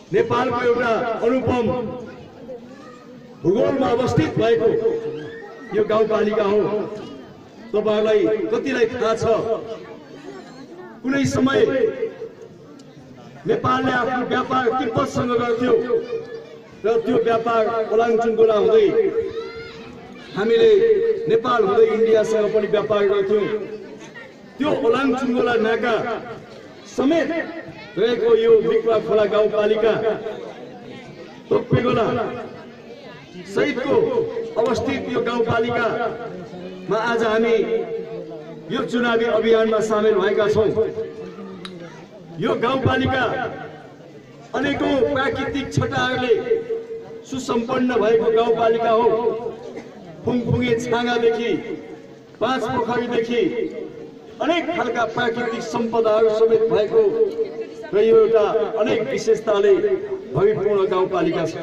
नेपालको एउटा अनुपम भूगोलमा अवस्थित भएको यो गाउँपालिका हो। तपाईहरुलाई कतिलाई थाहा छ कुनै समय नेपालले आफ्नो व्यापार तिब्बतसँग गर्थ्यो र त्यो व्यापार ओलाङचुङगोला हुँदै हामीले नेपाल हुँदै इन्डियासँग पनि व्यापार गर्थ्यौं। त्यो ओलाङचुङगोला नाका समेत रहेको यो मिकवा खोला गाउँपालिका तोकपेगोला सहितको अवस्थित यो गाउँपालिकामा आज हामी यो चुनावी अभियानमा सामेल भएका छौं। यो गाउँपालिका अनेकौं प्राकृतिक छटाहरूले सुसम्पन्न भएको गाउँपालिका हो। फुङफुङे छाँगादेखि पाँच पोखरीदेखि अनेक खालका प्राकृतिक सम्पदाहरू समेत भएको र यो एउटा अनेक विशेषताले भरिपूर्ण गाउँपालिका छ।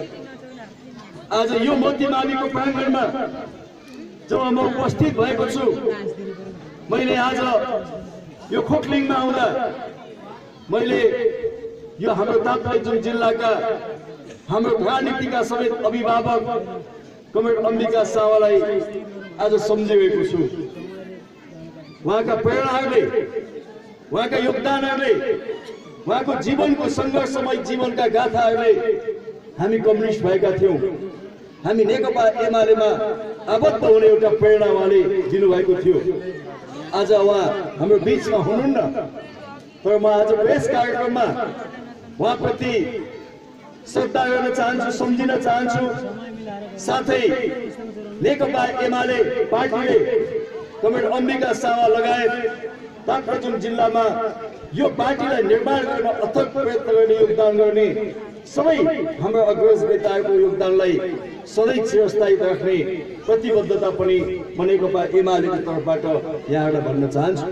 आज यो मध्यमाविको प्राङ्गणमा जब म उपस्थित भएको छु, मैले आज यो खोकलिङमा आउँदा मैले यो हाम्रो ताप्लेजुङ जिल्लाका हाम्रो राजनीतिका समेत अभिभावक कमरेड अम्बिका सावालाई आज सम्झिरहेको छु। उहाँका प्रेरणाहरूले, उहाँका योगदानहरूले, उहाँको जीवनको सङ्घर्षमय जीवनका गाथाहरूले हामी कम्युनिस्ट भएका थियौं। हामी नेकपा एमालेमा आबद्ध हुने एउटा प्रेरणा उहाँले दिनुभएको थियो। आज उहाँ हाम्रो बीचमा हुनुहुन्न, तर म आज प्रेस कार्यक्रममा उहाँप्रति श्रद्धा गर्न चाहन्छु, सम्झिन चाहन्छु। साथै नेकपा एमाले पार्टीले कमरेड अम्बिका सावा लगायत ताप्लेजुङ जिल्लामा यो पार्टीलाई निर्माण गर्न अथक प्रयत्न गर्ने, योगदान गर्ने सबै हाम्रो अग्रज नेताहरूको योगदानलाई सधैँ चिरस्थायी राख्ने प्रतिबद्धता पनि नेकपा एमालेको तर्फबाट यहाँहरूलाई भन्न चाहन्छु।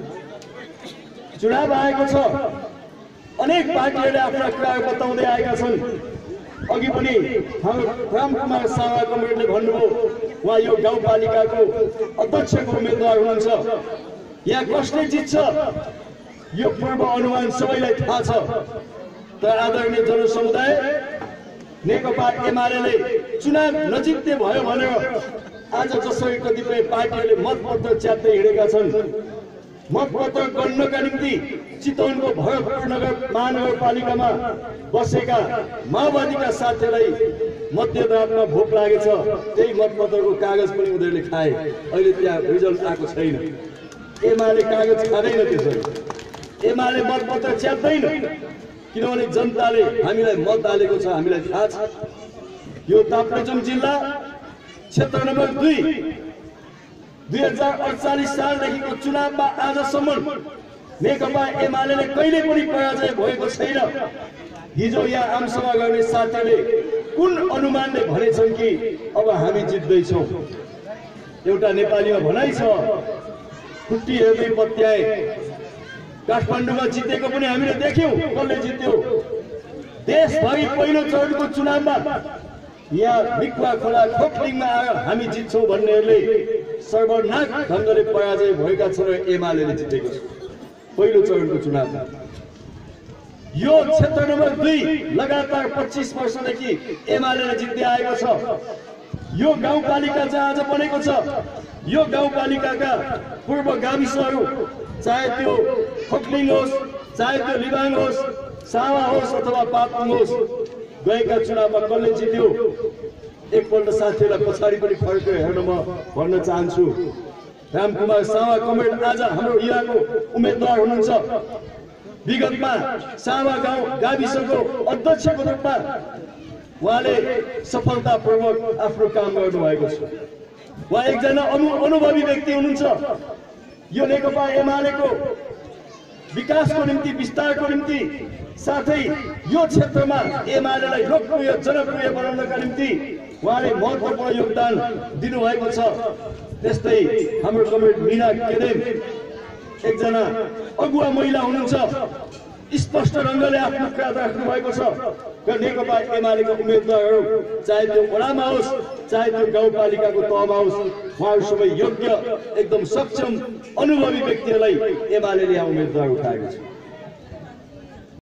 चुनाव आएको छ, अनेक पार्टीहरूले आफ्ना कुराहरू बताउँदै आएका छन्। अघि पनि हाम्रो रामकुमार सावा कमरेडले भन्नुभयो उहाँ यो गाउँपालिकाको अध्यक्षको उम्मेदवार हुनुहुन्छ। यहाँ कसले जित्छ यो पूर्व अनुमान सबैलाई थाहा छ, तर आदरणीय जनसमुदाय नेकपा एमाले चुनाव नजिक्दै भयो भनेर आज जसरी कतिपय पार्टीहरूले मतपत्र च्यात्दै हिँडेका छन्, मतपत्र गर्नका निम्ति चितवनको भरतपुर नगर महानगरपालिकामा बसेका माओवादीका साथीहरूलाई मध्यरातमा भोक लागेछ, त्यही मतपत्रको कागज पनि उनीहरूले खाए। अहिले त्यहाँ रिजल्ट आएको छैन। एमाले कागज खाँदैन, त्यसरी एमाले मतपत्र च्यात्दैन, किनभने जनताले हामीलाई मत हालेको छ, हामीलाई थाहा छ। यो ताप्लेजुङ जिल्ला क्षेत्र नम्बर 2 2048 सालदेखिको चुनावमा आजसम्म नेकपा एमाले कहिले पनि पराजय भएको छैन। हिजो यहाँ आमसभा गर्ने साथीले कुन अनुमानले भनेछन् कि अब हामी जित्दैछौँ। एउटा नेपालीमा भनाइ छ, खुट्टी हेर्दै पत्याए। काठमाडौँमा जितेको पनि हामीले देख्यौँ कसले जित्यो। देशभरि पहिलो चरणको चुनावमा यहाँ मिकवा खोला खोकलिङमा आएर हामी जित्छौँ भन्नेहरूले सर्वनाक ढङ्गले पराजय भएका छन् र एमालेले जितेको छ पहिलो चरणको चुनावमा। यो क्षेत्र नम्बर 2 लगातार 25 वर्षदेखि एमालेले जित्दै आएको छ। यो गाउँपालिका चाहिँ आज बनेको छ, यो गाउँपालिकाका पूर्व गाविसहरू, चाहे त्यो खोकलिङ होस्, चाहे त्यो लिबाङ होस्, सावा होस् अथवा पापुङ होस्, गएका चुनावमा कसले जित्यो एकपल्ट साथीहरूलाई पछाडि पनि फर्केर हेर्न म भन्न चाहन्छु। रामकुमार सावा कमरेड आज हाम्रो युवाको उम्मेदवार हुनुहुन्छ। विगतमा सावा गाउँ गाविसको अध्यक्षको रूपमा उहाँले सफलतापूर्वक आफ्नो काम गर्नुभएको छ। उहाँ एकजना अनुभवी व्यक्ति हुनुहुन्छ। यो नेकपा एमालेको विकासको निम्ति, विस्तारको निम्ति, साथै यो क्षेत्रमा एमालेलाई लोकप्रिय जनप्रिय बनाउनका निम्ति उहाँले महत्त्वपूर्ण योगदान दिनुभएको छ। त्यस्तै हाम्रो कमरेड मीना केदेम एकजना अगुवा महिला हुनुहुन्छ। स्पष्ट ढङ्गले आफ्नो कुरा राख्नु भएको छ र नेकपा एमालेको उम्मेदवारहरू चाहे त्यो वडामा होस्, चाहे त्यो गाउँपालिकाको तहमा होस्, उहाँहरू सबै योग्य, एकदम सक्षम, अनुभवी व्यक्तिहरूलाई एमालेले यहाँ उम्मेदवार उठाएको छ।